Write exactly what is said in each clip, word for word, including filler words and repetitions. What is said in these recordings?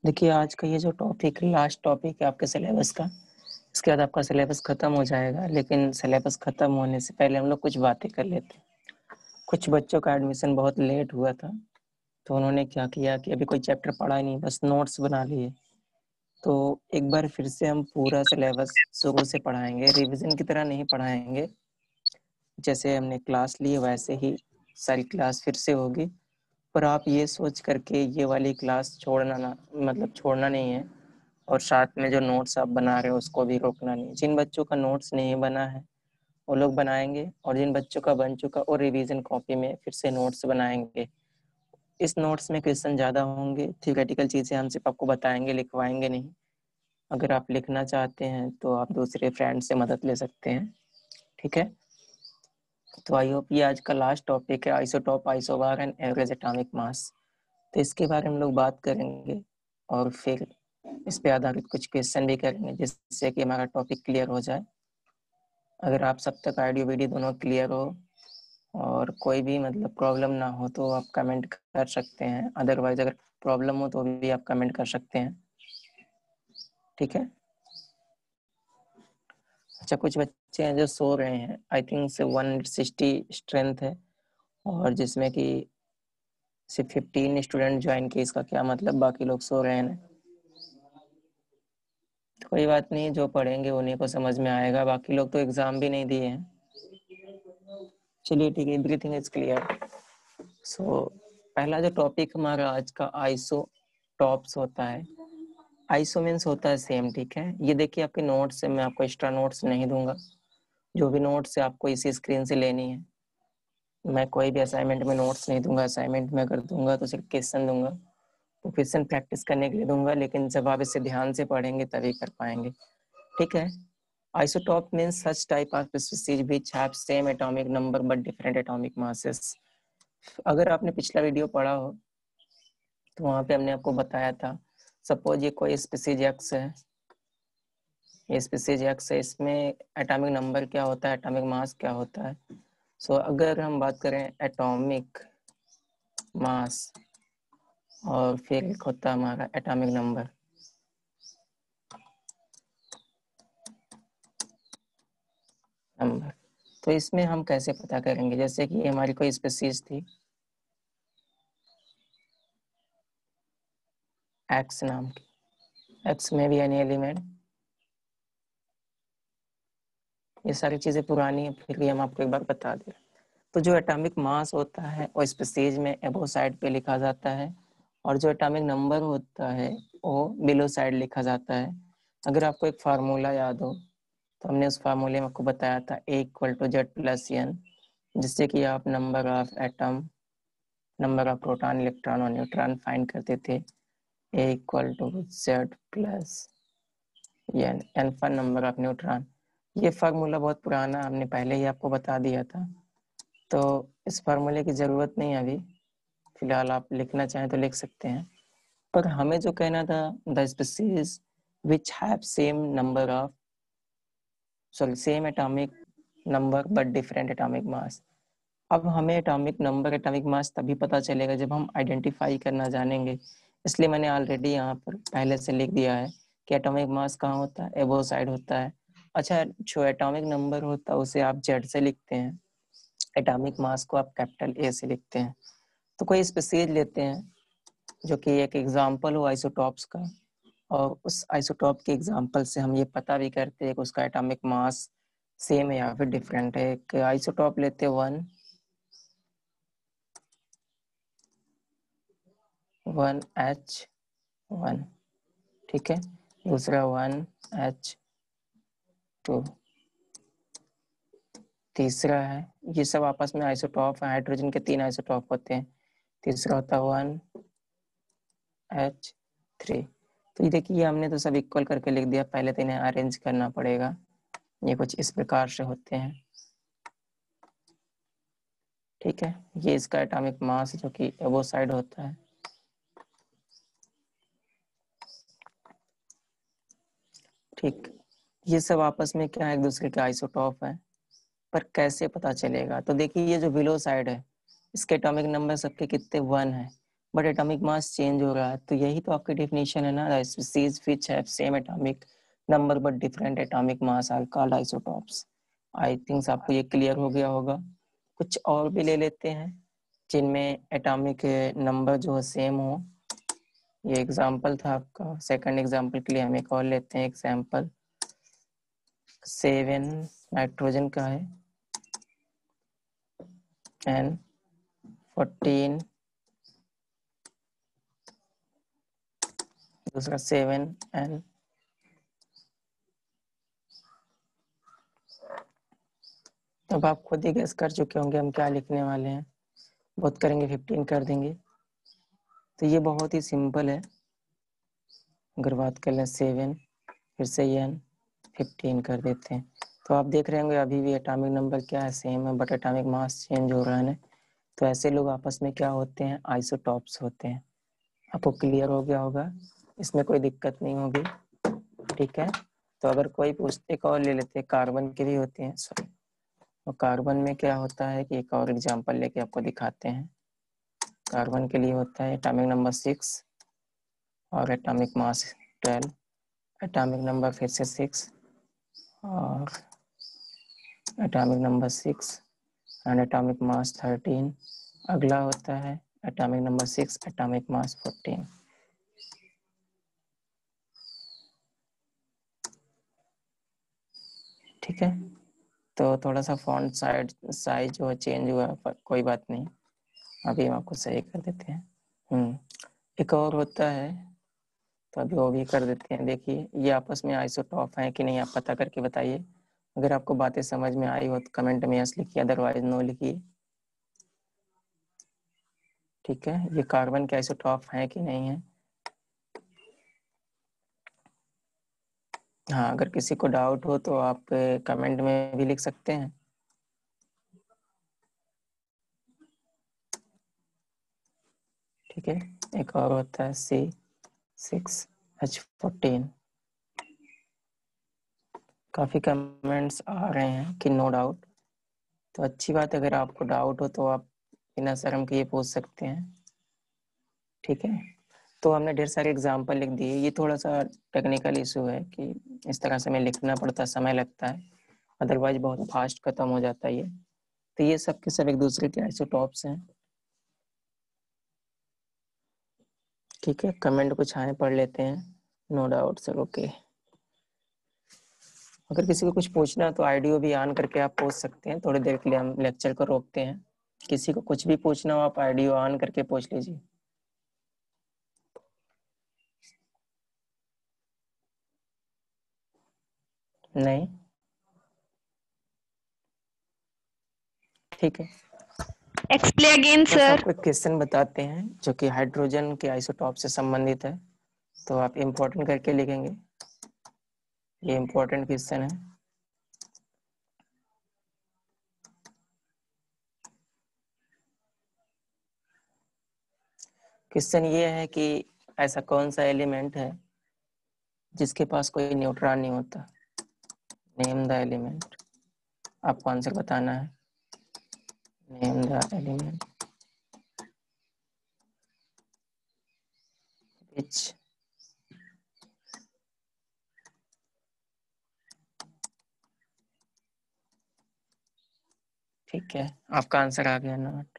देखिए आज का ये जो टॉपिक लास्ट टॉपिक है आपके सिलेबस का, इसके बाद आपका सिलेबस ख़त्म हो जाएगा। लेकिन सिलेबस ख़त्म होने से पहले हम लोग कुछ बातें कर लेते हैं। कुछ बच्चों का एडमिशन बहुत लेट हुआ था, तो उन्होंने क्या किया कि अभी कोई चैप्टर पढ़ा नहीं, बस नोट्स बना लिए। तो एक बार फिर से हम पूरा सिलेबस शुरू से पढ़ाएंगे, रिवीजन की तरह नहीं पढ़ाएंगे। जैसे हमने क्लास ली वैसे ही सारी क्लास फिर से होगी, पर आप ये सोच करके ये वाली क्लास छोड़ना ना मतलब छोड़ना नहीं है, और साथ में जो नोट्स आप बना रहे हो उसको भी रोकना नहीं। जिन बच्चों का नोट्स नहीं बना है वो लोग बनाएंगे, और जिन बच्चों का बन चुका और रिवीजन कॉपी में फिर से नोट्स बनाएंगे। इस नोट्स में क्वेश्चन ज़्यादा होंगे, थियोरेटिकल चीज़ें हम सिर्फ आपको बताएंगे, लिखवाएंगे नहीं। अगर आप लिखना चाहते हैं तो आप दूसरे फ्रेंड से मदद ले सकते हैं, ठीक है। तो आई होप ये आज का लास्ट टॉपिक है, isotope, isobar and average atomic mass. तो इसके बारे में हम लोग बात करेंगे और फिर इस पे आधारित कुछ क्वेश्चन भी करेंगे, जिससे कि हमारा टॉपिक क्लियर हो जाए। अगर आप सब तक ऑडियो वीडियो दोनों क्लियर हो और कोई भी मतलब प्रॉब्लम ना हो तो आप कमेंट कर सकते हैं, अदरवाइज अगर प्रॉब्लम हो तो भी आप कमेंट कर सकते हैं, ठीक है। अच्छा, कुछ बच्चे हैं जो सो रहे हैं, I think say one sixty strength है, और जिसमें कि सिर्फ फिफ्टीन स्टूडेंट ज्वाइन किए। इसका क्या मतलब, बाकी लोग सो रहे हैं। तो कोई बात नहीं, जो पढ़ेंगे उन्हीं को समझ में आएगा, बाकी लोग तो एग्जाम भी नहीं दिए हैं। चलिए ठीक है, एवरीथिंग इज क्लियर। सो पहला जो टॉपिक हमारा आज का आइसो टॉप्स होता है। आइसो मीन्स होता है सेम, ठीक है। ये देखिए आपके नोट्स से, मैं आपको एक्स्ट्रा नोट्स नहीं दूंगा, जो भी नोट्स है आपको इसी स्क्रीन से लेनी है। मैं कोई भी असाइनमेंट में नोट्स नहीं दूंगा, असाइनमेंट में अगर दूंगा तो सिर्फ क्वेश्चन दूंगा, तो क्वेश्चन प्रैक्टिस करने के लिए दूंगा, लेकिन जब आप इसे ध्यान से पढ़ेंगे तभी कर पाएंगे, ठीक है। Isotope means such type of species which have same atomic number but different atomic masses. अगर आपने पिछला वीडियो पढ़ा हो तो वहाँ पे हमने आपको बताया था, सपोज ये कोई स्पीसीज एक्स है, ये स्पीसीज एक्स है, इसमें एटॉमिक नंबर क्या होता है, एटॉमिक मास क्या होता है। सो so, अगर हम बात करें एटॉमिक मास और फिर एक होता है हमारा एटॉमिक नंबर, नंबर तो इसमें हम कैसे पता करेंगे। जैसे कि हमारी कोई स्पीसीज थी एक्स नाम की, एक्स में भी एनी एलिमेंट, ये सारी चीज़ें पुरानी है, फिर भी हम आपको एक बार बता दें। तो जो एटॉमिक मास होता है वो स्पेसीज में एबो साइड पे लिखा जाता है, और जो एटॉमिक नंबर होता है वो बिलो साइड लिखा जाता है। अगर आपको एक फार्मूला याद हो तो हमने उस फार्मूले में आपको बताया था A equal to Z plus N, जिससे कि आप number of atom, number of proton, electron और न्यूट्रॉन फाइंड करते थे। A equal to Z plus N, N for number of neutron. ये फार्मूला बहुत पुराना, हमने पहले ही आपको बता दिया था, तो इस फार्मूले की ज़रूरत नहीं है अभी। फिलहाल आप लिखना चाहें तो लिख सकते हैं, पर हमें जो कहना था, the species which have same number of sorry same atomic number but different atomic mass. अब हमें एटॉमिक नंबर, एटॉमिक मास तभी पता चलेगा जब हम आइडेंटिफाई करना जानेंगे। इसलिए मैंने ऑलरेडी यहाँ पर पहले से लिख दिया है कि एटॉमिक मास कहाँ होता है, एबो साइड होता है। अच्छा, जो एटॉमिक नंबर होता है उसे आप जेड से लिखते हैं, एटॉमिक मास को आप कैपिटल ए से लिखते हैं। तो कोई स्पीसीज लेते हैं जो कि एक एग्जाम्पल हो आइसोटॉप्स का, और उस आइसोटॉप के एग्जाम्पल से हम ये पता भी करते हैं कि उसका एटॉमिक मास सेम है या फिर डिफरेंट है। एक आइसोटॉप लेते हैं वन वन एच वन, ठीक है, दूसरा वन एच टू, तीसरा है, ये सब आपस में आइसोटॉप है, हाइड्रोजन के तीन आइसोटॉप होते हैं। तीसरा होता है वन एच थ्री। तो ये देखिए हमने तो सब इक्वल करके लिख दिया, पहले तो इन्हें अरेंज करना पड़ेगा। ये कुछ इस प्रकार से होते हैं, ठीक है। ये इसका एटॉमिक मास जो कि एबो साइड होता है, ठीक। ये सब आपस में क्या है, एक दूसरे के आइसोटॉप है, पर कैसे पता चलेगा। तो देखिए ये जो बिलो साइड है इसके एटॉमिक नंबर सबके कितने, वन है, बट एटॉमिक मास चेंज हो रहा है। तो यही तो आपकी डेफिनेशन है ना, species which have same atomic number but different atomic mass are called isotopes. I think आपको ये क्लियर हो गया होगा। कुछ और भी ले लेते हैं जिनमें एटॉमिक नंबर जो है सेम हो। ये एग्जांपल था आपका। सेकंड एग्जांपल के लिए हम एक और लेते हैं एग्जांपल। सेवन नाइट्रोजन का है एंड फोर्टीन दूसरा सेवन एंड अब आप खुद ही गेस कर चुके होंगे हम क्या लिखने वाले हैं। बहुत करेंगे फिफ्टीन कर देंगे। तो ये बहुत ही सिंपल है। अगर बात कर लें सेवन फिर से एन फिफ्टीन कर देते हैं। तो आप देख रहे होंगे अभी भी एटॉमिक नंबर क्या है, सेम है, बट एटॉमिक मास चेंज हो रहा है ना। तो ऐसे लोग आपस में क्या होते हैं, आइसोटॉप्स होते हैं। आपको क्लियर हो गया होगा, इसमें कोई दिक्कत नहीं होगी। ठीक है। तो अगर कोई पूछते एक और ले लेते हैं, कार्बन के भी होते हैं। सॉरी, और कार्बन में क्या होता है कि एक और एग्जांपल लेके आपको दिखाते हैं। कार्बन के लिए होता है एटॉमिक नंबर सिक्स और atomic mass twelve. Atomic number फिर से सिक्स और atomic number six and atomic mass thirteen. अगला होता है atomic number six atomic mass fourteen. ठीक है। तो थोड़ा सा फॉन्ट साइज साइज जो है चेंज हुआ है, पर कोई बात नहीं, अभी हम आपको सही कर देते हैं। हम्म एक और होता है, तो अभी वो भी कर देते हैं। देखिए ये आपस में आइसोटॉप हैं कि नहीं, आप पता करके बताइए। अगर आपको बातें समझ में आई हो तो कमेंट में यस लिखिए, अदरवाइज नो लिखिए। ठीक है, ये कार्बन के आइसोटॉप हैं कि नहीं है। हाँ, अगर किसी को डाउट हो तो आप कमेंट में भी लिख सकते हैं। ठीक है। एक और होता है सी सिक्स एच फोर्टीन। काफ़ी कमेंट्स आ रहे हैं कि नो डाउट, तो अच्छी बात है। अगर आपको डाउट हो तो आप बिना शर्म के ये पूछ सकते हैं। ठीक है। तो हमने ढेर सारे एग्जाम्पल लिख दिए। ये थोड़ा सा टेक्निकल इशू है कि इस तरह से हमें लिखना पड़ता, समय लगता है, अदरवाइज बहुत फास्ट खत्म हो जाता है ये। तो ये सब के सब एक दूसरे के आइसोटॉप्स हैं। ठीक है, कमेंट कुछ आए पढ़ लेते हैं। No doubt sir, okay. अगर किसी को कुछ पूछना है तो ऑडियो भी ऑन करके आप पूछ सकते हैं। थोड़ी देर के लिए हम लेक्चर को रोकते हैं। किसी को कुछ भी पूछना हो आप ऑडियो ऑन करके पूछ लीजिए। नहीं, ठीक है। एक्सप्लेन अगेन बस सर। आपको एक क्वेश्चन बताते हैं जो कि हाइड्रोजन के आइसोटॉप से संबंधित है, तो आप इम्पोर्टेंट करके लिखेंगे। ये इम्पोर्टेंट क्वेश्चन है। क्वेश्चन ये है कि ऐसा कौन सा एलिमेंट है जिसके पास कोई न्यूट्रॉन नहीं होता। Name the element. आपको आंसर बताना है। नेम द एलिमेंट विच ठीक है, आपका आंसर आ गया नॉट।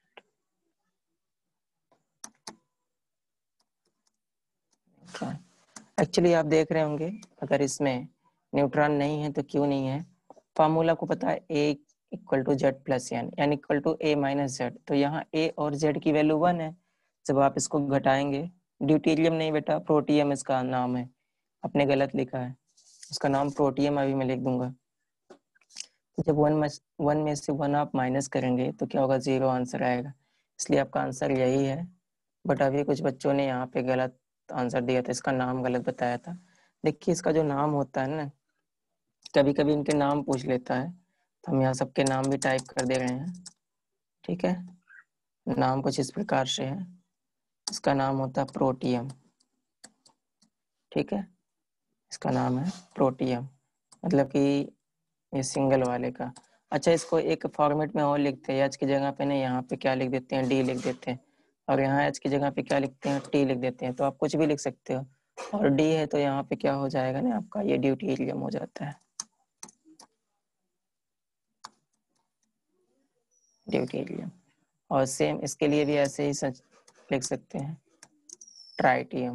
एक्चुअली आप देख रहे होंगे अगर इसमें न्यूट्रॉन नहीं है तो क्यों नहीं है। फार्मूला को पता है, A equal to Z plus N N equal to A minus Z. तो यहाँ ए और जेड की वैल्यू वन है। जब आप इसको घटाएंगे, ड्यूटेरियम नहीं बेटा, प्रोटियम इसका नाम है, आपने गलत लिखा है। इसका नाम प्रोटियम अभी मैं लिख दूंगा। तो जब वन में वन में से वन आप माइनस करेंगे तो क्या होगा, जीरो आंसर आएगा। इसलिए आपका आंसर यही है। बट अभी कुछ बच्चों ने यहाँ पे गलत आंसर दिया था, इसका नाम गलत बताया था। देखिए इसका जो नाम होता है ना, कभी कभी इनके नाम पूछ लेता है, तो हम यहाँ सबके नाम भी टाइप कर दे रहे हैं। ठीक है, नाम कुछ इस प्रकार से है। इसका नाम होता है प्रोटियम। ठीक है, इसका नाम है प्रोटियम, मतलब कि ये सिंगल वाले का। अच्छा, इसको एक फॉर्मेट में और लिखते हैं, एच की जगह पे नहीं, यहाँ पे क्या लिख देते हैं, डी लिख देते हैं। और यहाँ एच की जगह पे क्या लिखते हैं, टी लिख देते हैं। तो आप कुछ भी लिख सकते हो, और डी है तो यहाँ पे क्या हो जाएगा ना आपका ये ड्यूटेरियम हो जाता है, ड्यूटेरियम। और सेम इसके लिए भी ऐसे ही सच लिख सकते हैं, ट्राइटियम।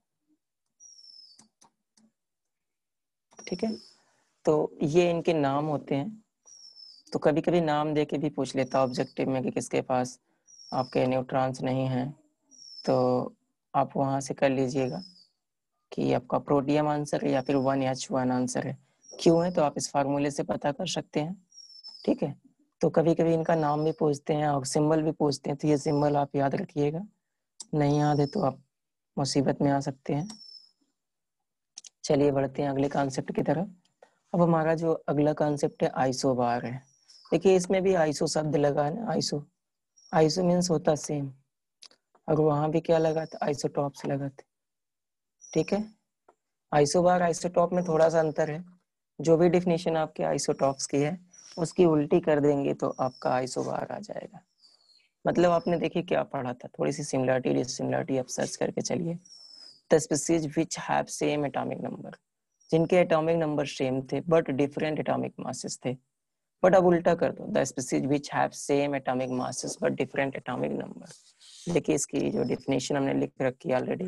ठीक है, तो ये इनके नाम होते हैं। तो कभी कभी नाम दे के भी पूछ लेता ऑब्जेक्टिव में कि किसके पास आपके न्यूट्रॉन्स नहीं हैं, तो आप वहाँ से कर लीजिएगा कि आपका प्रोटियम आंसर है या फिर वन एच वन आंसर है। क्यों है तो आप इस फार्मूले से पता कर सकते हैं। ठीक है, तो कभी कभी इनका नाम भी पूछते हैं और सिंबल भी पूछते हैं, तो ये सिंबल आप याद रखिएगा, नहीं याद है तो आप मुसीबत में आ सकते हैं। चलिए बढ़ते हैं अगले कॉन्सेप्ट की तरफ। अब हमारा जो अगला कॉन्सेप्ट है आइसोबार है। देखिए इसमें भी आइसो शब्द लगा है ना, आइसो आइसो मीन्स होता सेम, और वहां भी क्या लगा था, आइसोटॉप्स लगा थे। ठीक है, आइसोबार आइसोटॉप में थोड़ा सा अंतर है, जो भी डिफिनेशन आपके आइसोटॉप्स की है उसकी उल्टी कर देंगे तो आपका आइसोबार आ जाएगा। मतलब आपने देखिए क्या पढ़ा था, थोड़ी सी सिमिलरिटी डिसिमिलरिटी आप सर्च करके चलिए। The species which have same atomic number, जिनके एटॉमिक नंबर सेम थे बट डिफरेंट एटॉमिक मासेस थे। बट अब उल्टा कर दो, the species which have same atomic masses but different atomic number. देखिए इसकी जो डेफिनेशन हमने लिख रखी है ऑलरेडी,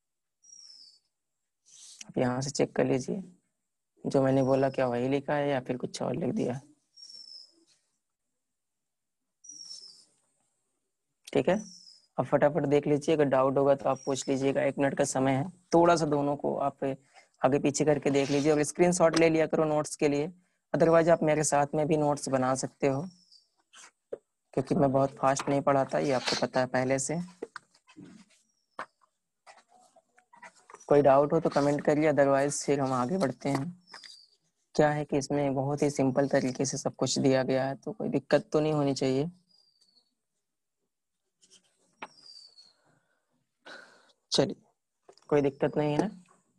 आप यहाँ से चेक कर लीजिए, जो मैंने बोला क्या वही लिखा है या फिर कुछ और लिख दिया। ठीक है, अब फटाफट देख लीजिए, अगर डाउट होगा तो आप पूछ लीजिएगा, एक मिनट का समय है, थोड़ा सा दोनों को आप आगे पीछे करके देख लीजिए और स्क्रीनशॉट ले लिया करो नोट्स के लिए। अदरवाइज आप मेरे साथ में भी नोट्स बना सकते हो, क्योंकि मैं बहुत फास्ट नहीं पढ़ाता, ये आपको पता है पहले से। कोई डाउट हो तो कमेंट करिए, अदरवाइज फिर हम आगे बढ़ते हैं। क्या है कि इसमें बहुत ही सिंपल तरीके से सब कुछ दिया गया है, तो कोई दिक्कत तो नहीं होनी चाहिए। चलिए कोई दिक्कत नहीं है,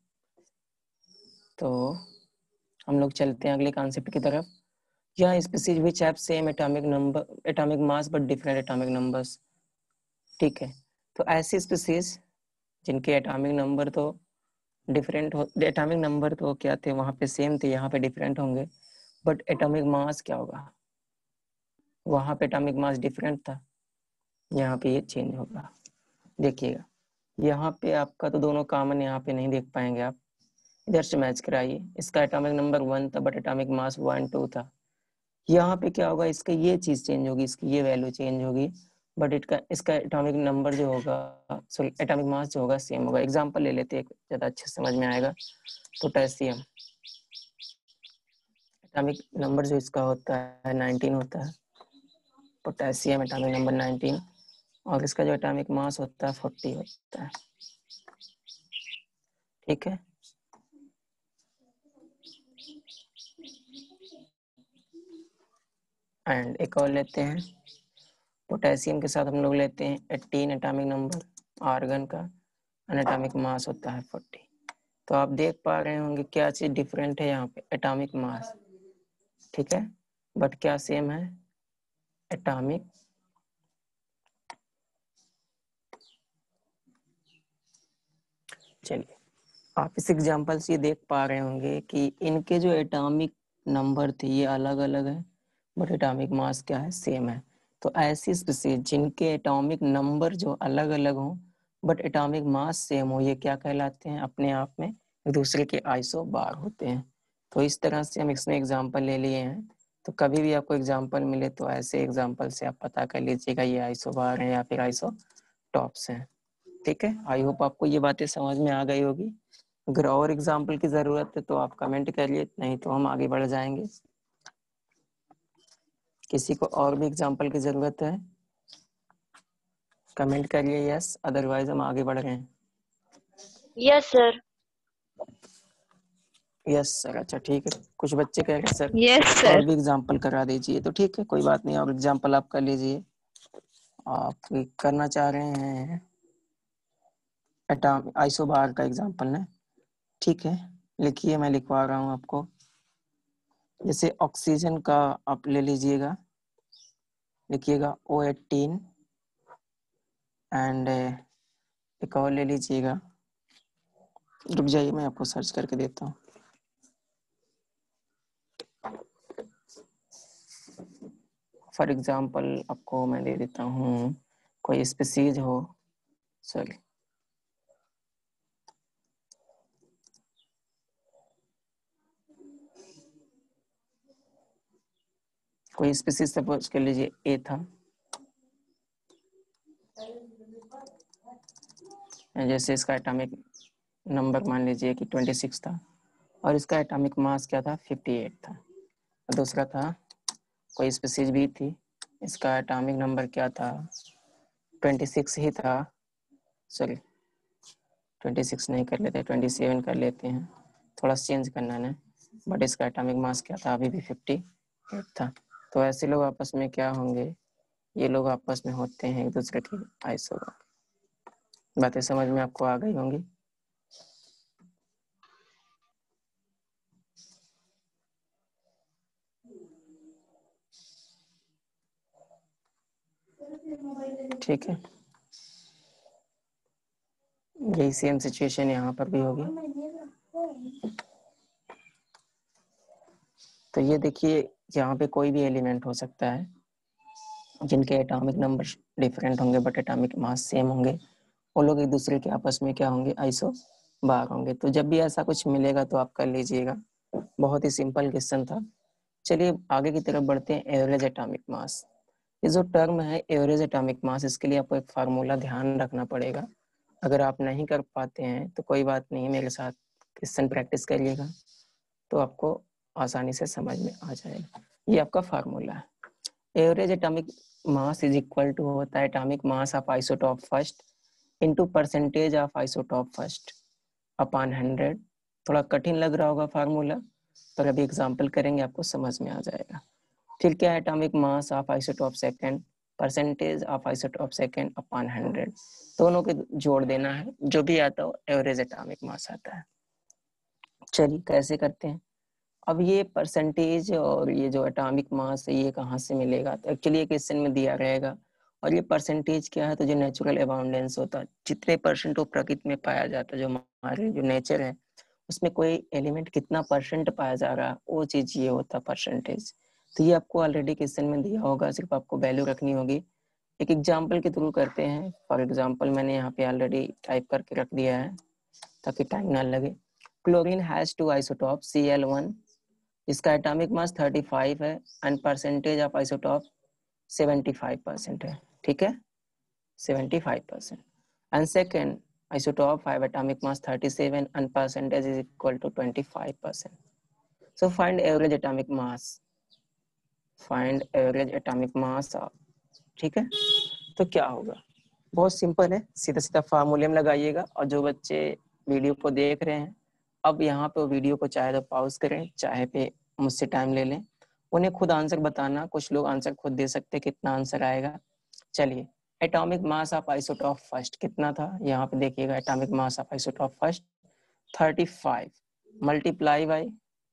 तो हम लोग चलते हैं अगले कॉन्सेप्ट की तरफ। या species which have same atomic number atomic mass but different atomic numbers. ठीक है, तो ऐसी स्पीशीज जिनके एटॉमिक नंबर तो डिफरेंट हो, एटॉमिक नंबर तो क्या थे वहां पे सेम थे, यहाँ पे डिफरेंट होंगे, बट एटॉमिक मास क्या होगा, वहां पे एटॉमिक मास डिफरेंट था, यहाँ पे ये चेंज होगा। देखिएगा यहाँ पे आपका तो दोनों कॉमन यहाँ पे नहीं देख पाएंगे आप, इधर से मैच कराइए। इसका एटॉमिक नंबर वन था but atomic mass one two था, यहाँ पे क्या होगा, इसका ये चीज चेंज होगी, इसकी ये वैल्यू चेंज होगी, बट इसका इसका एटॉमिक नंबर जो होगा, सॉरी एटॉमिक मास जो होगा सेम होगा। एग्जांपल ले लेते हैं, ज्यादा अच्छे समझ में आएगा। पोटेशियम एटॉमिक नंबर जो इसका होता है नाइनटीन होता है, पोटेशियम एटॉमिक नंबर नाइनटीन, और इसका जो एटॉमिक मास होता है फोर्टी होता है। ठीक है, एंड एक और लेते हैं, पोटेशियम के साथ हम लोग लेते हैं एटीन एटॉमिक नंबर, आर्गन का एटॉमिक मास होता है फोर्टी। तो आप देख पा रहे होंगे क्या चीज डिफरेंट है यहाँ पे, एटॉमिक मास। ठीक है, बट क्या सेम है, एटॉमिक चलिए आप इस एग्जांपल से देख पा रहे होंगे कि इनके जो एटॉमिक नंबर थे ये अलग अलग है, बट एटॉमिक मास क्या है, सेम है। तो ऐसी स्पीशीज जिनके एटॉमिक नंबर जो अलग अलग हो बट एटॉमिक मास सेम हो, ये क्या कहलाते हैं, अपने आप में एक दूसरे के आइसोबार होते हैं। तो इस तरह से हम इसमें एग्जाम्पल ले लिए हैं। तो कभी भी आपको एग्जाम्पल मिले तो ऐसे एग्जाम्पल से आप पता कर लीजिएगा ये आइसोबार है या फिर आइसोटॉप्स हैं। ठीक है, आई होप आपको ये बातें समझ में आ गई होगी। अगर और एग्जाम्पल की जरूरत है तो आप कमेंट करिए, नहीं तो हम आगे बढ़ जाएंगे। किसी को और भी एग्जाम्पल की जरूरत है कमेंट करिए यस, अदरवाइज हम आगे बढ़ रहे हैं। Yes sir. यस सर, अच्छा ठीक है। कुछ बच्चे कह रहे सर यस और सर। भी एग्जाम्पल करा दीजिए, तो ठीक है कोई बात नहीं, और एग्जाम्पल आप कर लीजिए। आप करना चाह रहे हैं एटॉमिक आइसोबार का एग्जाम्पल ना, ठीक है लिखिए, मैं लिखवा रहा हूँ आपको। जैसे ऑक्सीजन का आप ले लीजिएगा, लिखिएगा ओ एटीन एंड एक और ले लीजिएगा, रुक जाइए मैं आपको सर्च करके देता हूँ। फॉर एग्जांपल आपको मैं दे देता हूँ, कोई स्पीसीज हो, सॉरी कोई स्पीसीज सपोज कर लीजिए ए था, जैसे इसका एटॉमिक नंबर मान लीजिए कि छब्बीस था और इसका एटॉमिक मास क्या था, अट्ठावन था। दूसरा था कोई स्पीसीज भी थी, इसका एटॉमिक नंबर क्या था, छब्बीस ही था, सॉरी छब्बीस नहीं कर लेते, सत्ताईस कर लेते हैं, थोड़ा चेंज करना है, बट इसका एटॉमिक मास क्या था, अभी भी अट्ठावन था। तो ऐसे लोग आपस में क्या होंगे, ये लोग आपस में होते हैं एक दूसरे की आइसो। बातें समझ में आपको आ गई होंगी। ठीक है, यही सेम सिचुएशन यहाँ पर भी होगी। तो ये देखिए यहाँ पे कोई भी एलिमेंट हो सकता है जिनके एटॉमिक नंबर डिफरेंट होंगे बट एटॉमिक मास सेम होंगे, वो लोग एक दूसरे के आपस में क्या होंगे, आइसो बार होंगे। तो जब भी ऐसा कुछ मिलेगा तो आप कर लीजिएगा, बहुत ही सिंपल क्वेश्चन था। चलिए आगे की तरफ बढ़ते हैं, एवरेज एटॉमिक मास। ये जो टर्म है एवरेज एटॉमिक मास, इसके लिए आपको एक फार्मूला ध्यान रखना पड़ेगा। अगर आप नहीं कर पाते हैं तो कोई बात नहीं, मेरे साथ क्वेश्चन प्रैक्टिस करिएगा तो आपको आसानी से समझ में आ जाएगा। ये आपका फार्मूला है, average atomic mass is equal to होता है atomic mass of isotope first into percentage of isotope first upon hundred. थोड़ा कठिन लग रहा होगा फार्मूला, पर अभी एग्जांपल करेंगे आपको समझ में आ जाएगा। फिर क्या है, atomic mass of isotope second percentage of isotope second upon hundred, दोनों के जोड़ देना है, जो भी आता हो एवरेज एटॉमिक मास आता है। चलिए कैसे करते हैं। अब ये परसेंटेज और ये जो एटॉमिक मास है ये कहाँ से मिलेगा, तो एक्चुअली ये क्वेश्चन में दिया रहेगा। और ये परसेंटेज क्या है, तो जो नेचुरल अबाउंडेंस होता है, जितने परसेंट वो प्रकृति में पाया जाता है, जो हमारे जो नेचर है उसमें कोई एलिमेंट कितना परसेंट पाया जा रहा है, वो चीज ये होता है परसेंटेज। तो ये आपको ऑलरेडी क्वेश्चन में दिया होगा, सिर्फ आपको वैल्यू रखनी होगी। एक एग्जाम्पल के थ्रू करते हैं। फॉर एग्जाम्पल मैंने यहाँ पे ऑलरेडी टाइप करके रख दिया है ताकि टाइम ना लगे। Chlorine has two isotope C L one, इसका एटॉमिक मास पैंतीस है एंड परसेंटेज ऑफ आइसोटॉप पचहत्तर परसेंट है, ठीक है, पचहत्तर percent. And second isotope five atomic mass सैंतीस and percentage is equal to पच्चीस percent. So find average atomic mass, find average atomic mass, ठीक है। तो क्या होगा, बहुत सिंपल है, सीधा सीधा फार्मूले में लगाइएगा। और जो बच्चे वीडियो को देख रहे हैं, अब यहाँ पे वीडियो को चाहे तो पॉज करें, चाहे पे मुझसे टाइम ले लें, उन्हें खुद आंसर बताना। कुछ लोग आंसर खुद दे सकते हैं, कितना आंसर आएगा। चलिए, atomic mass of isotope first कितना था, यहाँ पे देखिएगा, atomic mass of isotope first पैंतीस मल्टीप्लाई बाई,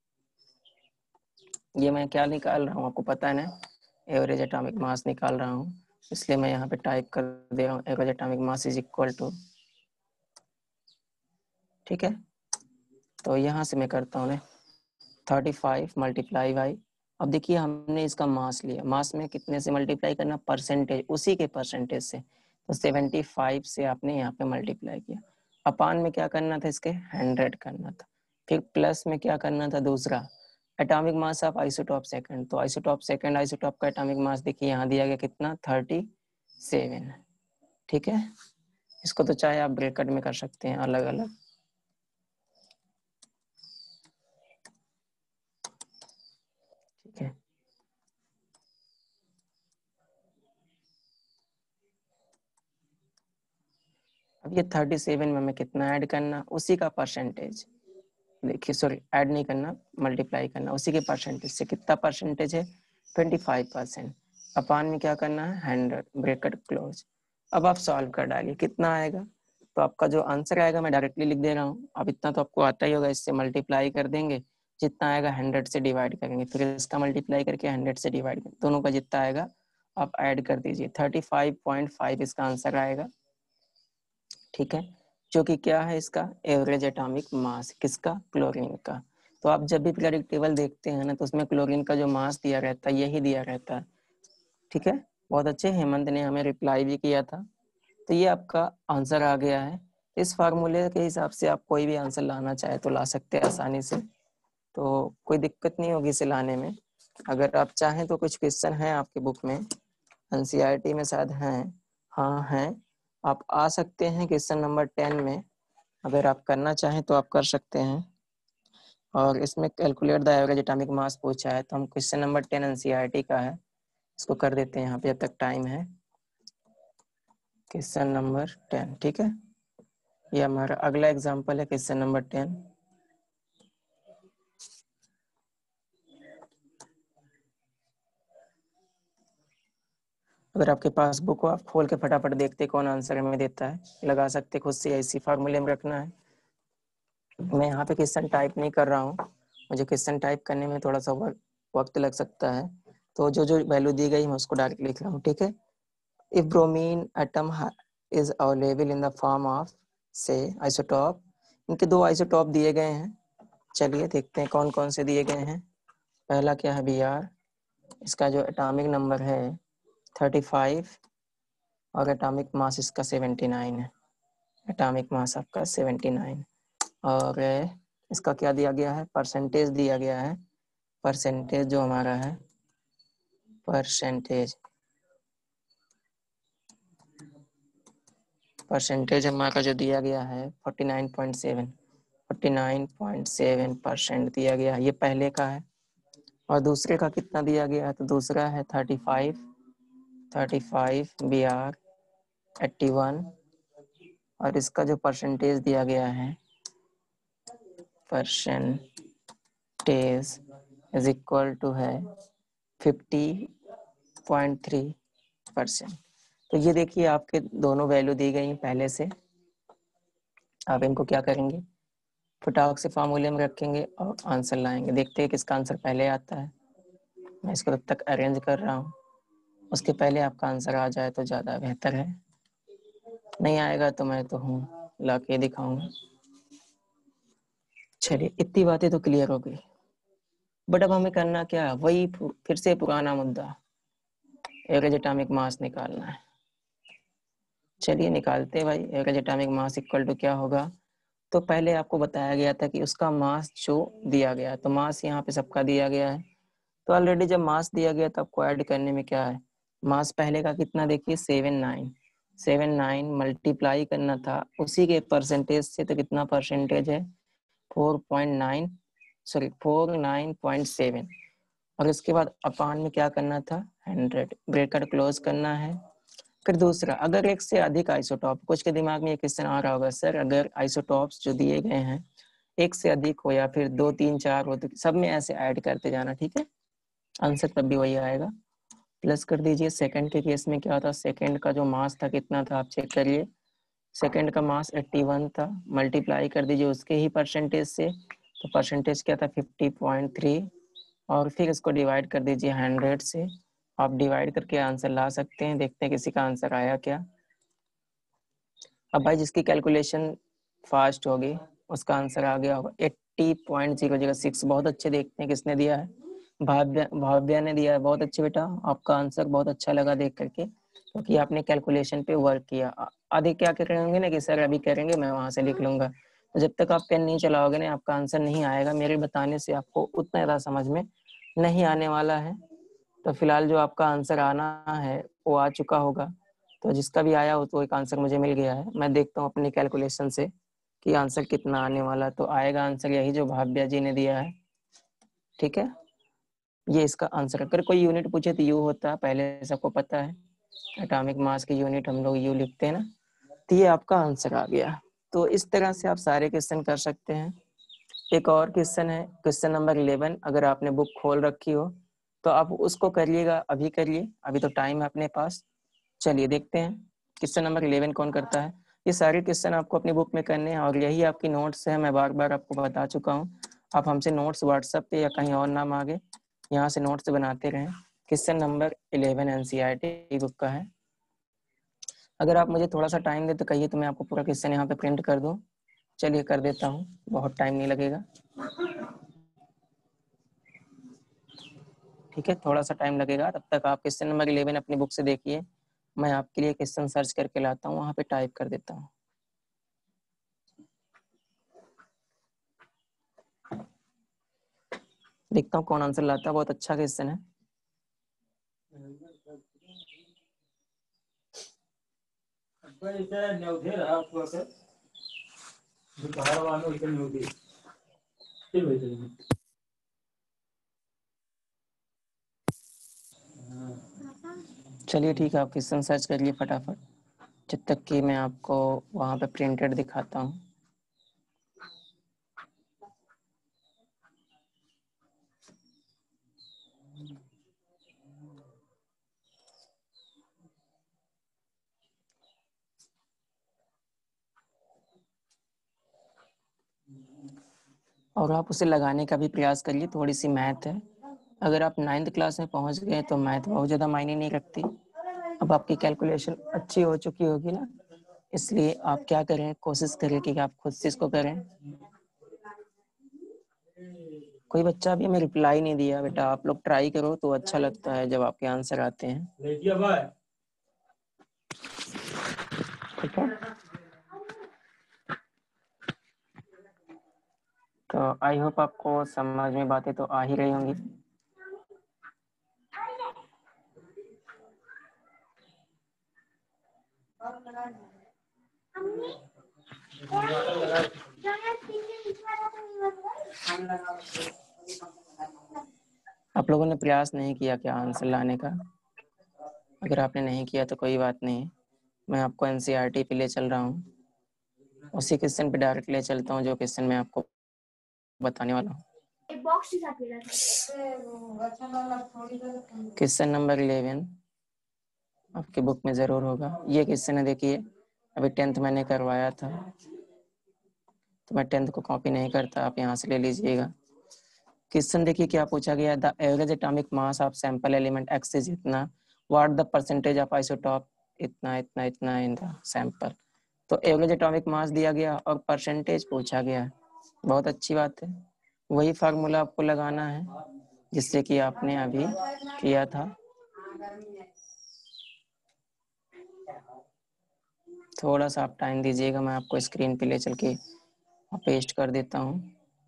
ये मैं क्या निकाल रहा हूँ आपको पता है ना, एवरेज एटॉमिक मास निकाल रहा हूँ, इसलिए मैं यहाँ पे टाइप कर दे रहा हूँ average atomic mass is equal to, ठीक है। तो यहाँ से मैं करता हूँ पैंतीस मल्टीप्लाई बाई, अब देखिए हमने इसका मास लिया, मास में कितने से मल्टीप्लाई करना, परसेंटेज, उसी के परसेंटेज से, तो पचहत्तर से आपने यहाँ पे मल्टीप्लाई किया। अपान में क्या करना था, इसके सौ करना था। फिर प्लस में क्या करना था, दूसरा atomic mass of isotope second, तो आइसोटॉप सेकंड आइसोटॉप का एटॉमिक मास देखिए यहाँ दिया गया कितना, सैंतीस, ठीक है। इसको तो चाहे आप ब्रैकेट में कर सकते हैं अलग अलग, ठीक है। अब ये सैंतीस में हमें कितना ऐड करना, उसी का परसेंटेज, देखिए सॉरी ऐड नहीं करना, मल्टीप्लाई करना, उसी के परसेंटेज से, कितना परसेंटेज है, पच्चीस परसेंट। अपान में क्या करना है, सौ, ब्रैकेट क्लोज। अब आप सॉल्व कर डालिए, कितना आएगा, तो आपका जो आंसर आएगा मैं डायरेक्टली लिख दे रहा हूँ, अब इतना तो आपको आता ही होगा, इससे मल्टीप्लाई कर देंगे, जितना आएगा हंड्रेड से डिवाइड करेंगे, फिर इसका मल्टीप्लाई करके हंड्रेड से डिवाइड करेंगे, दोनों का जितना आएगा आप ऐड कर दीजिए, थर्टी फाइव पॉइंट फाइव इसका आंसर आएगा। ठीक है, जो कि क्या है इसका एवरेज एटॉमिक मास, किसका, क्लोरीन का। तो आप जब भी पीरियोडिक टेबल देखते हैं ना तो उसमें क्लोरीन का जो मास दिया रहता है यही दिया रहता है। ठीक है, बहुत अच्छे, हेमंत ने हमें रिप्लाई भी किया था। तो ये आपका आंसर आ गया है। इस फार्मूले के हिसाब से आप कोई भी आंसर लाना चाहे तो ला सकते हैं आसानी से, तो कोई दिक्कत नहीं होगी इसे लाने में। अगर आप चाहें तो कुछ क्वेश्चन हैं आपके बुक में, एनसीईआरटी में शायद हैं, हाँ हैं, आप आ सकते हैं क्वेश्चन नंबर टेन में, अगर आप करना चाहें तो आप कर सकते हैं। और इसमें calculate the average atomic mass पूछा है, तो हम क्वेश्चन नंबर टेन एनसीईआरटी का है, इसको कर देते हैं यहाँ पे जब तक टाइम है। क्वेश्चन नंबर टेन, ठीक है, ये हमारा अगला एग्जाम्पल है क्वेश्चन नंबर टेन। अगर आपके पास बुक हो आप खोल के फटाफट देखते कौन आंसर हमें देता है, लगा सकते खुद से, ऐसी फार्मूले में रखना है। मैं यहाँ पे क्वेश्चन टाइप नहीं कर रहा हूँ, मुझे क्वेश्चन टाइप करने में थोड़ा सा वक्त लग सकता है, तो जो जो वैल्यू दी गई मैं उसको डायरेक्ट लिख रहा हूँ। ठीक है, if bromine atom is available in the form of say isotope, इनके दो आइसोटॉप दिए गए हैं, चलिए देखते हैं कौन कौन से दिए गए हैं। पहला क्या है बी आर, इसका जो एटॉमिक नंबर है थर्टी फाइव और एटॉमिक मास इसका सेवेंटी नाइन है, एटॉमिक मास आपका सेवेंटी नाइन। और इसका क्या दिया गया है, परसेंटेज दिया गया है, परसेंटेज जो हमारा है, परसेंटेज परसेंटेज हमारा जो दिया गया है forty nine point seven, forty nine point seven percent दिया गया है, ये पहले का है। और दूसरे का कितना दिया गया है, तो दूसरा है thirty five, thirty five B R eighty one, और इसका जो परसेंटेज दिया गया है, परसेंटेज इज इक्वल टू है फिफ्टी पॉइंट थ्री परसेंट। तो ये देखिए आपके दोनों वैल्यू दी गई पहले से, आप इनको क्या करेंगे, फटाक से फार्मूले में रखेंगे और आंसर लाएंगे। देखते हैं किसका आंसर पहले आता है। मैं इसको तब तक अरेंज कर रहा हूँ, उसके पहले आपका आंसर आ जाए तो ज़्यादा बेहतर है, नहीं आएगा तो मैं तो हूँ ला के दिखाऊंगा। चलिए इतनी बातें तो क्लियर हो गई, बट अब हमें करना क्या, वही फिर से पुराना मुद्दा, एवरेज एटॉमिक मास निकालना है। चलिए निकालते भाई, average atomic mass equal to क्या होगा। तो पहले आपको बताया गया था कि उसका मास जो दिया गया, तो मास यहाँ पे सबका दिया गया है, तो ऑलरेडी जब मास दिया गया तो आपको ऐड करने में क्या है, मास पहले का कितना देखिए seven nine, seven nine multiply करना था उसी के परसेंटेज से, तो कितना परसेंटेज है four point nine, sorry four nine point seven, और इसके बाद अपान में क्या करना था हंड्रेड, ब्रैकेट क्लोज करना है। फिर दूसरा, अगर एक से अधिक आइसोटॉप, कुछ के दिमाग में ये क्वेश्चन आ रहा होगा सर अगर आइसोटॉप्स जो दिए गए हैं एक से अधिक हो या फिर दो तीन चार हो तो सब में ऐसे ऐड करते जाना, ठीक है, आंसर तब भी वही आएगा। प्लस कर दीजिए, सेकंड के केस में क्या होता, सेकंड का जो मास था कितना था आप चेक करिए, सेकंड का मास इक्यासी था, मल्टीप्लाई कर दीजिए उसके ही परसेंटेज से, तो परसेंटेज क्या था फिफ्टी पॉइंट थ्री, और फिर इसको डिवाइड कर दीजिए हंड्रेड से, आप डिवाइड करके आंसर ला सकते हैं। देखते हैं किसी का आंसर आया क्या। अब भाई जिसकी कैलकुलेशन फास्ट होगी उसका आंसर आ गया होगा eighty point zero zero six. बहुत अच्छे, देखते हैं किसने दिया है, भाव्या भाव्या ने दिया है, बहुत अच्छे बेटा, आपका आंसर बहुत अच्छा लगा देख करके, क्योंकि तो आपने कैलकुलेशन पे वर्क किया। आधे क्या करेंगे ना कि सर अभी करेंगे मैं वहां से लिख लूंगा, तो जब तक आप पेन नहीं चलाओगे ना आपका आंसर नहीं आएगा, मेरे बताने से आपको उतना ज़्यादा समझ में नहीं आने वाला है। तो फिलहाल जो आपका आंसर आना है वो आ चुका होगा, तो जिसका भी आया हो तो एक आंसर मुझे मिल गया है। मैं देखता हूँ अपनी कैलकुलेशन से कि आंसर कितना आने वाला, तो आएगा आंसर यही जो भाव्या जी ने दिया है, ठीक है, ये इसका आंसर। अगर कोई यूनिट पूछे तो यू होता है, पहले सबको पता है एटॉमिक मास की यूनिट हम लोग यू लिखते हैं ना, तो ये आपका आंसर आ गया। तो इस तरह से आप सारे क्वेश्चन कर सकते हैं। एक और क्वेश्चन है, क्वेश्चन नंबर इलेवन, अगर आपने बुक खोल रखी हो तो आप उसको करिएगा, अभी करिए, अभी तो टाइम है अपने पास। चलिए देखते हैं क्वेश्चन नंबर इलेवन कौन करता है। ये सारे क्वेश्चन आपको अपनी बुक में करने हैं और यही आपकी नोट्स है, मैं बार बार आपको बता चुका हूँ। आप हमसे नोट्स व्हाट्सएप पे या कहीं और ना मांगे, यहाँ से नोट्स बनाते रहें। Question number eleven NCERT book का है। अगर आप मुझे थोड़ा सा टाइम दे तो कहिए तो मैं आपको पूरा क्वेश्चन यहाँ पे प्रिंट कर दूँ। चलिए कर देता हूँ, बहुत टाइम नहीं लगेगा। ठीक है, थोड़ा सा टाइम लगेगा, तब तक आप क्वेश्चन नंबर इलेवन अपनी बुक से देखिए। मैं आपके लिए क्वेश्चन सर्च करके लाता हूँ, वहाँ पे टाइप कर देता हूँ। देखता हूँ कौन आंसर लाता है। बहुत अच्छा क्वेश्चन है। चलिए ठीक है, आप क्वेश्चन सर्च करिए फटाफट, जब तक कि मैं आपको वहाँ पे प्रिंटेड दिखाता हूँ। और आप उसे लगाने का भी प्रयास करिए। थोड़ी सी मैथ है, अगर आप नाइन्थ क्लास में पहुंच गए तो मैथ बहुत ज़्यादा मायने नहीं रखती। अब आपकी कैलकुलेशन अच्छी हो चुकी होगी ना, इसलिए आप क्या करें, कोशिश करें कि आप खुद से इसको करें। कोई बच्चा भी हमें रिप्लाई नहीं दिया। बेटा आप लोग ट्राई करो तो अच्छा लगता है जब आपके आंसर आते हैं। ठीक है, तो आई होप आपको समझ में बातें तो आ ही रही होंगी। आप लोगों ने प्रयास नहीं किया क्या आंसर लाने का? अगर आपने नहीं किया तो कोई बात नहीं, मैं आपको एनसीईआरटी पे ले चल रहा हूँ, उसी क्वेश्चन पे डायरेक्ट ले चलता हूँ जो क्वेश्चन मैं आपको बताने वाला हूँ। क्वेश्चन नंबर इलेवन आपकी बुक में जरूर होगा। ये क्वेश्चन है, देखिए अभी टेंथ मैंने करवाया था, तो मैं टेंथ को कॉपी नहीं करता, आप यहाँ से ले लीजिएगा। क्वेश्चन देखिए क्या पूछा गया, the average atomic mass of sample element X is इतना, what the percentage of isotope, इतना इतना इतना इन द सैंपल। तो एवरेज एटॉमिक मास दिया गया और परसेंटेज पूछा गया। बहुत अच्छी बात है, वही फार्मूला आपको लगाना है जिससे कि आपने अभी किया था। थोड़ा सा आप टाइम दीजिएगा, मैं आपको स्क्रीन पे ले चल के पेस्ट कर देता हूँ।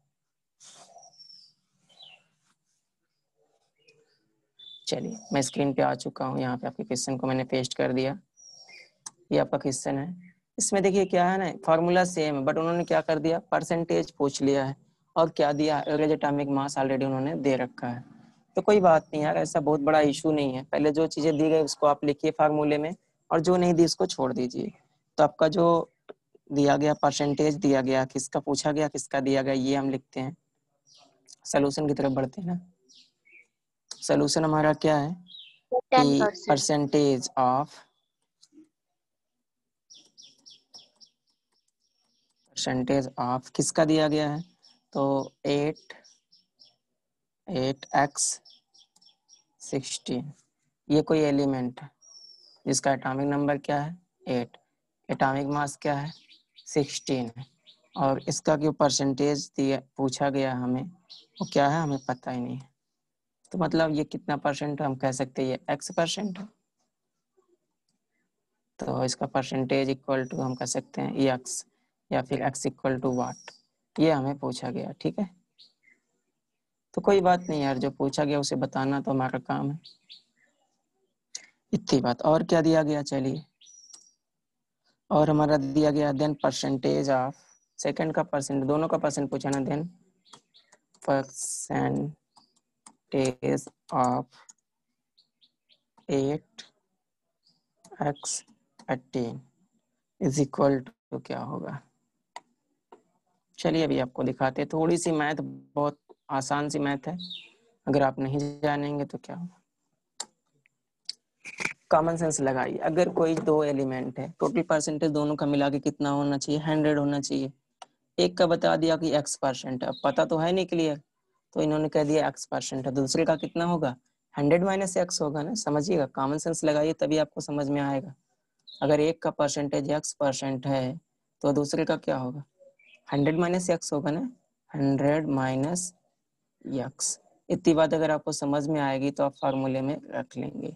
चलिए मैं स्क्रीन पे आ चुका हूँ, यहाँ पे आपके क्वेश्चन को मैंने पेस्ट कर दिया। ये आपका क्वेश्चन है, इसमें देखिए क्या है ना, फार्मूला सेम है बट उन्होंने क्या कर दिया, परसेंटेज पूछ लिया है और क्या दिया, एवरेज एटॉमिक मास ऑलरेडी उन्होंने दे रखा है। तो कोई बात नहीं यार, ऐसा बहुत बड़ा इशू नहीं है। पहले जो चीजें दी गई उसको आप लिखिए फार्मूले में, और जो नहीं दी उसको छोड़ दीजिए। तो आपका जो दिया गया परसेंटेज दिया गया, किसका पूछा गया किसका दिया गया, ये हम लिखते हैं। सोल्यूशन की तरफ बढ़ते हैं ना। सोल्यूशन हमारा क्या है कि परसेंटेज ऑफ परसेंटेज ऑफ किसका दिया गया है, तो एट एट एक्स सिक्सटीन, ये कोई एलिमेंट है जिसका एटॉमिक नंबर क्या है, एट, एटॉमिक मास क्या है, सिक्सटीन है, और इसका जो परसेंटेज दिया पूछा गया हमें वो क्या है, हमें पता ही नहीं है। तो मतलब ये कितना परसेंट, हम कह सकते हैं ये एक्स परसेंट है, तो इसका परसेंटेज इक्वल टू हम कह सकते हैं एक्स, या फिर एक्स इक्वल टू वाट, ये हमें पूछा गया। ठीक है, तो कोई बात नहीं यार, जो पूछा गया उसे बताना तो हमारा काम है, इतनी बात। और क्या दिया गया, चलिए और हमारा दिया गया देन परसेंटेज ऑफ, सेकंड का परसेंट, दोनों का परसेंट पूछा ना, then percentage of eight X eighteen is equal to क्या होगा। चलिए अभी आपको दिखाते हैं, थोड़ी सी मैथ, बहुत आसान सी मैथ है, अगर आप नहीं जानेंगे तो क्या होगा। कॉमन सेंस लगाइए, अगर कोई दो एलिमेंट है, टोटल परसेंटेज दोनों का मिला के कितना होना चाहिए, हंड्रेड होना चाहिए। एक का बता दिया कि एक्स परसेंट है, अब पता तो है नहीं क्लियर, तो इन्होंने कह दिया एक्स परसेंट है, दूसरे का कितना होगा, हंड्रेड माइनस एक्स होगा ना। समझिएगा, कॉमन सेंस लगाइए तभी आपको समझ में आएगा। अगर एक का परसेंटेज एक्स परसेंट है तो दूसरे का क्या होगा, हंड्रेड माइनस एक्स होगा ना, हंड्रेड माइनस एक्स। इतनी बात अगर आपको समझ में आएगी तो आप फार्मूले में रख लेंगे।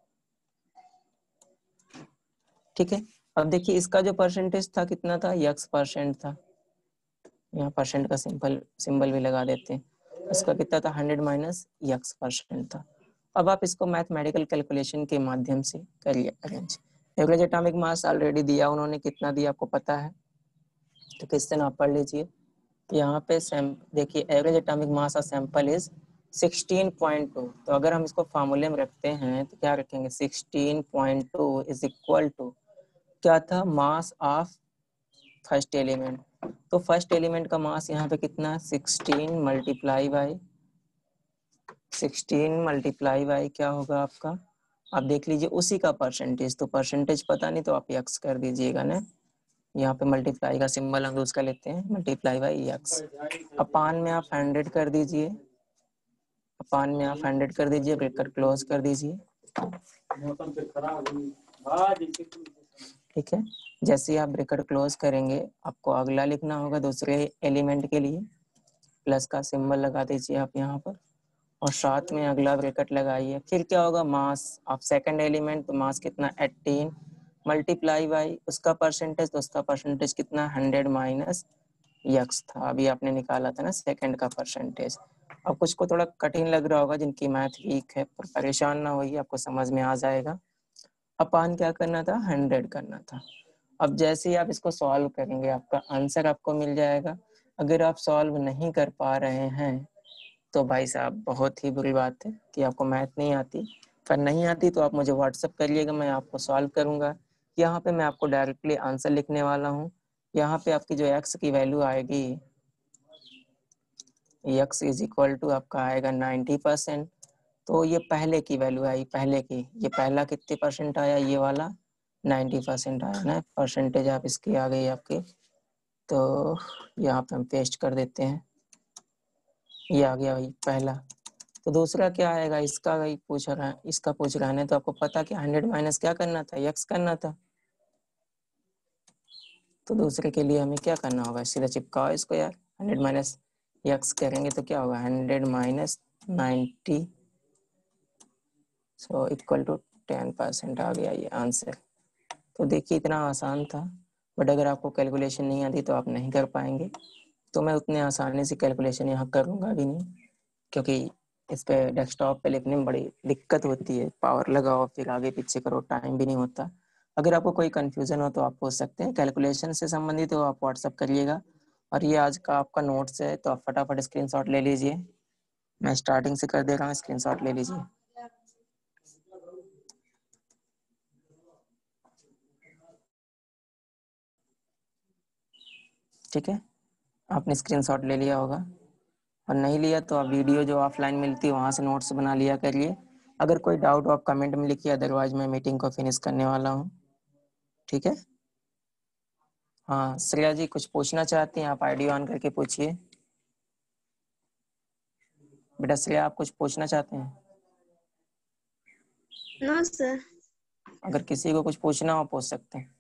ठीक है, अब देखिए इसका जो परसेंटेज था कितना था, एक्स परसेंट था, यहाँ परसेंट का सिंपल सिंबल भी लगा देते हैं। इसका कितना था, हंड्रेड माइनस एक्स परसेंट था। अब आप इसको मैथमेटिकल कैलकुलेशन के माध्यम से करिए arrange. Average atomic mass already दिया उन्होंने, कितना दिया आपको पता है, तो क्वेश्चन आप पढ़ लीजिए। यहाँ पे देखिए average atomic mass of sample is sixteen point two. तो अगर हम इसको फार्मूले में रखते हैं तो क्या रखेंगे, sixteen point two is equal to क्या था, मास ऑफ फर्स्ट एलिमेंट। तो फर्स्ट एलिमेंट का मास यहाँ पे कितना, sixteen multiply by sixteen multiply by क्या होगा आपका, आप देख लीजिए उसी का परसेंटेज। तो परसेंटेज पता नहीं तो आप एक्स कर दीजिएगा ना, यहाँ पे मल्टीप्लाई का सिंबल हम उसका लेते हैं, मल्टीप्लाई बाई एक्स। अपान में आप हंड्रेड कर दीजिए, अपान में आप हंड्रेड कर दीजिए, ब्रेकर क्लोज कर दीजिए। ठीक है, जैसे ही आप ब्रेकर क्लोज करेंगे आपको अगला लिखना होगा दूसरे एलिमेंट के लिए, प्लस का सिंबल लगा दीजिए आप यहाँ पर, और साथ में अगला ब्रैकेट लगाइए। फिर क्या होगा, मास ऑफ सेकंड एलिमेंट, तो मास कितना एटीन मल्टीप्लाई बाई उसका परसेंटेज, तो उसका परसेंटेज कितना हंड्रेड माइनस एक्स था, अभी आपने निकाला था ना सेकंड का परसेंटेज। अब कुछ को थोड़ा कठिन लग रहा होगा जिनकी मैथ वीक है, पर परेशान ना होइए, आपको समझ में आ जाएगा। अपान क्या करना था, हंड्रेड करना था। अब जैसे ही आप इसको सॉल्व करेंगे आपका आंसर आपको मिल जाएगा। अगर आप सॉल्व नहीं कर पा रहे हैं तो भाई साहब बहुत ही बुरी बात है कि आपको मैथ नहीं आती। पर नहीं आती तो आप मुझे व्हाट्सअप करिएगा, मैं आपको सॉल्व करूंगा। यहाँ पे मैं आपको डायरेक्टली आंसर लिखने वाला हूँ। यहाँ पे आपकी जो एक्स की वैल्यू आएगी, एक्स इज इक्वल टू आपका आएगा नाइन्टी परसेंट। तो ये पहले की वैल्यू आई, पहले की, ये पहला कितने परसेंट आया, ये वाला नाइन्टी परसेंट आया ना, परसेंटेज आप इसकी आ गई आपके। तो यहाँ पे हम पेस्ट कर देते हैं, ये आ गया भाई पहला। तो दूसरा क्या आएगा, इसका भाई पूछ रहा है, इसका पूछ रहा है, तो आपको पता कि हंड्रेड माइनस क्या करना था, एक्स करना था। तो दूसरे के लिए हमें क्या करना होगा, सीधा चिपकाओ इसको यार, हंड्रेड माइनस एक्स करेंगे तो क्या होगा, hundred minus ninety, so equal to ten percent आ गया ये आंसर। तो देखिए इतना आसान था, बट अगर आपको कैलकुलेशन नहीं आती तो आप नहीं कर पाएंगे। तो मैं उतने आसानी से कैलकुलेशन यहाँ करूँगा भी नहीं, क्योंकि इस पे डेस्कटॉप पे लिखने में बड़ी दिक्कत होती है, पावर लगाओ फिर आगे पीछे करो, टाइम भी नहीं होता। अगर आपको कोई कंफ्यूजन हो तो आप पूछ सकते हैं, कैलकुलेशन से संबंधित हो आप व्हाट्सअप करिएगा। और ये आज का आपका नोट्स है तो आप फटाफट स्क्रीनशॉट ले लीजिए, मैं स्टार्टिंग से कर दे रहा हूँ, स्क्रीनशॉट ले लीजिए। ठीक है, आपने स्क्रीनशॉट ले लिया होगा, और नहीं लिया तो आप वीडियो जो ऑफलाइन मिलती है वहाँ से नोट्स बना लिया करिए। अगर कोई डाउट हो आप कमेंट में लिखिए, अदरवाइज मैं मीटिंग को फिनिश करने वाला हूँ। ठीक है, हाँ श्रेया जी कुछ पूछना चाहती हैं, आप आईडी ऑन करके पूछिए। बेटा श्रेया आप कुछ पूछना चाहते हैं? No sir. अगर किसी को कुछ पूछना हो पूछ सकते हैं।